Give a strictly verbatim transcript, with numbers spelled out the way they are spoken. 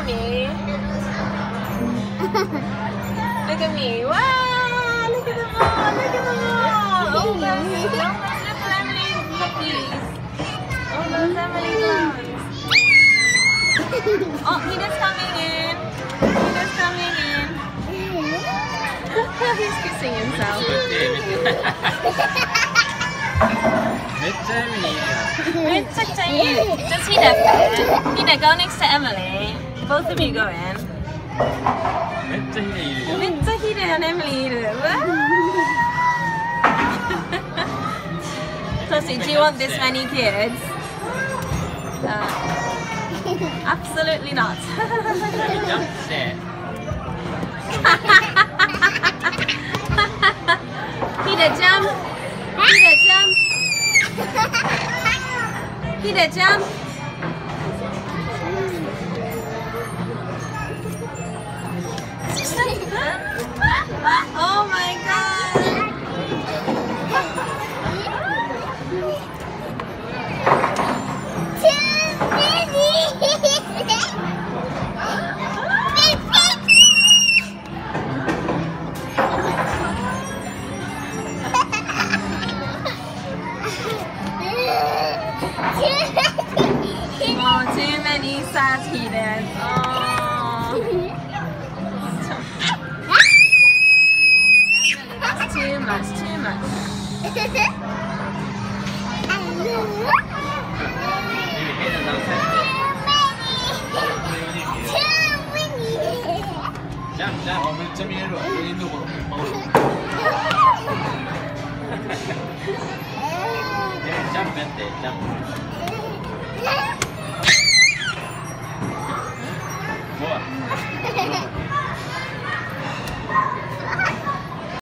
mommy. Look at me. Wow! Look at the ball. Look at the ball. Almost. Almost. Look at Emily's puppies. Almost Emily clowns. Oh, he just coming in. He just coming in. He's kissing himself. めっちゃエミリーいいやん。 めっちゃくちゃいい。Just Hida. Hida, go next to Emily. Both of you go in. めっちゃヒデいるやん。 めっちゃ Hida and Emily いる。Tosi, do you want this many kids? Uh, absolutely not. ジャンプして。 Hida, jump. Hida, jump. Hida, jump. Oh my god. Oh, too many sad Hidas. Oh. That's too much, too much. ジャンプジャンプめっちゃ見えるわ。上のところ。ジャンプやってジャンプ。